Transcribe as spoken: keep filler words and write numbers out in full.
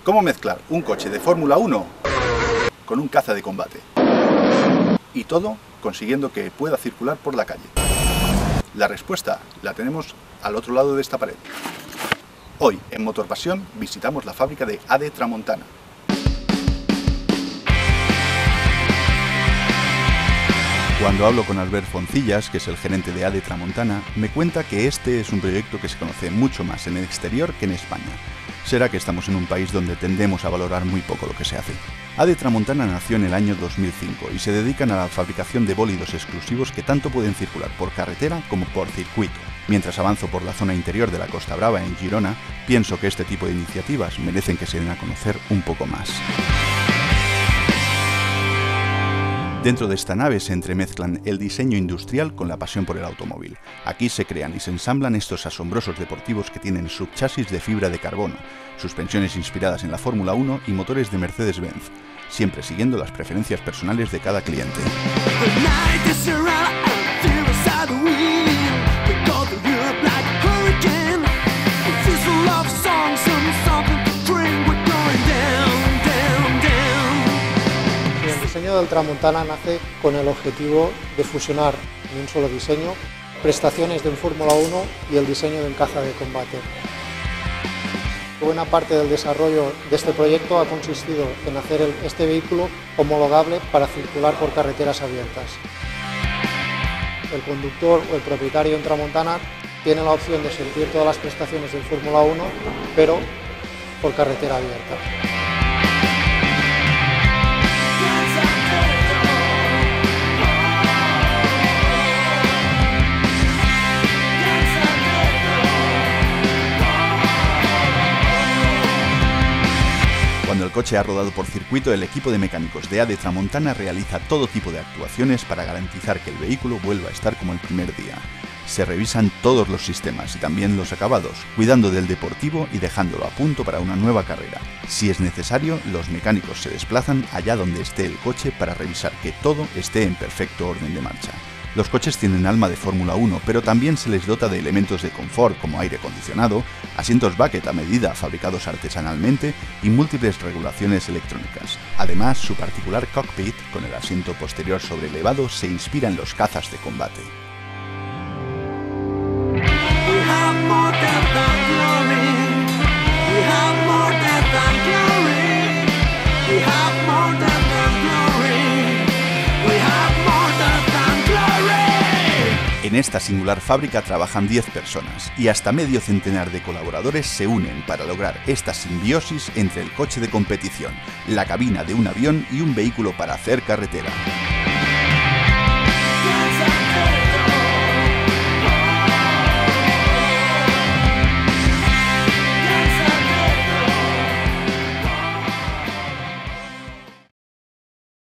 ¿Cómo mezclar un coche de Fórmula uno con un caza de combate? Y todo consiguiendo que pueda circular por la calle. La respuesta la tenemos al otro lado de esta pared. Hoy, en Motor Pasión, visitamos la fábrica de A D E Tramontana. Cuando hablo con Albert Foncillas, que es el gerente de A D E Tramontana, me cuenta que este es un proyecto que se conoce mucho más en el exterior que en España. Será que estamos en un país donde tendemos a valorar muy poco lo que se hace. A D E Tramontana nació en el año dos mil cinco y se dedican a la fabricación de bólidos exclusivos que tanto pueden circular por carretera como por circuito. Mientras avanzo por la zona interior de la Costa Brava, en Girona, pienso que este tipo de iniciativas merecen que se den a conocer un poco más. Dentro de esta nave se entremezclan el diseño industrial con la pasión por el automóvil. Aquí se crean y se ensamblan estos asombrosos deportivos que tienen subchasis de fibra de carbono, suspensiones inspiradas en la Fórmula uno y motores de Mercedes-Benz, siempre siguiendo las preferencias personales de cada cliente. El diseño del Tramontana nace con el objetivo de fusionar en un solo diseño prestaciones de un Fórmula uno y el diseño de un caza de combate. Buena parte del desarrollo de este proyecto ha consistido en hacer el, este vehículo homologable para circular por carreteras abiertas. El conductor o el propietario en Tramontana tiene la opción de sentir todas las prestaciones del Fórmula uno, pero por carretera abierta. Cuando el coche ha rodado por circuito, el equipo de mecánicos de A D E Tramontana realiza todo tipo de actuaciones para garantizar que el vehículo vuelva a estar como el primer día. Se revisan todos los sistemas y también los acabados, cuidando del deportivo y dejándolo a punto para una nueva carrera. Si es necesario, los mecánicos se desplazan allá donde esté el coche para revisar que todo esté en perfecto orden de marcha. Los coches tienen alma de Fórmula uno, pero también se les dota de elementos de confort como aire acondicionado, asientos bucket a medida fabricados artesanalmente y múltiples regulaciones electrónicas. Además, su particular cockpit, con el asiento posterior sobrelevado, se inspira en los cazas de combate. En esta singular fábrica trabajan diez personas y hasta medio centenar de colaboradores se unen para lograr esta simbiosis entre el coche de competición, la cabina de un avión y un vehículo para hacer carretera.